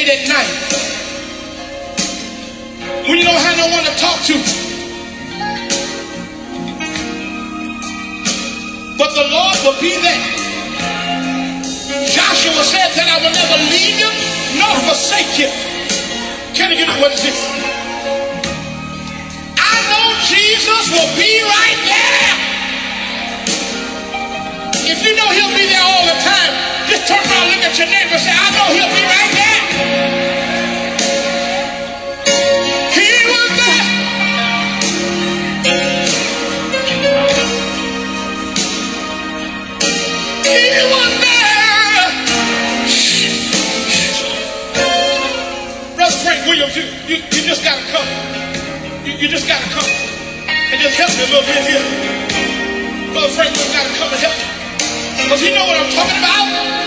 late at night, when you don't have no one to talk to. But the Lord will be there. Joshua said that I will never leave you nor forsake you. Can you get it? What is this? I know Jesus will be right there. If you know he'll be there all the time, just turn around and look at your neighbor and say, I know he'll be right there. He was there. He was there. Brother Frank Williams, you just got to come. You just got to come. And just help me a little bit here. Brother Frank Williams got to come and help me. Because you know what I'm talking about.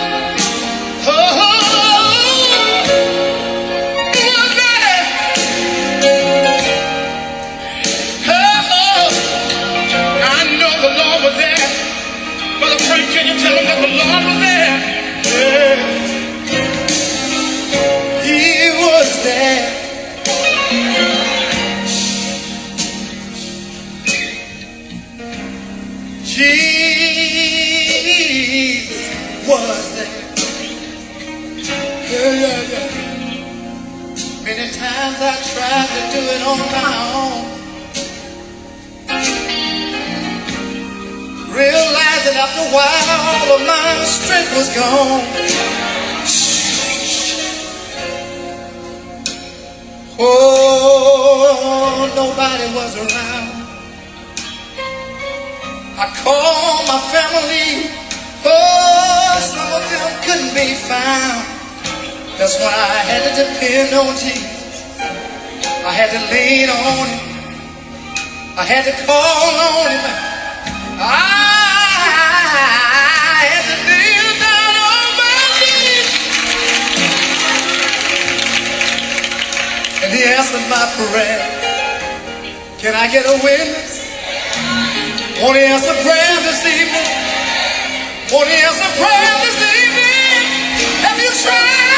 I know the Lord was there. Brother Frank, can you tell him that the Lord was there? Yeah. He was there. Jesus was there. Yeah. Many times I tried to do it on my own, realizing after a while all of my strength was gone. Oh, nobody was around. I called my family. Oh, some of them couldn't be found. That's why I had to depend on Jesus. I had to lean on him. I had to call on him. I had to kneel down on my knees. And he answered my prayer. Can I get a witness? Won't he answer prayer this evening? Won't he answer prayer this evening? Have you tried?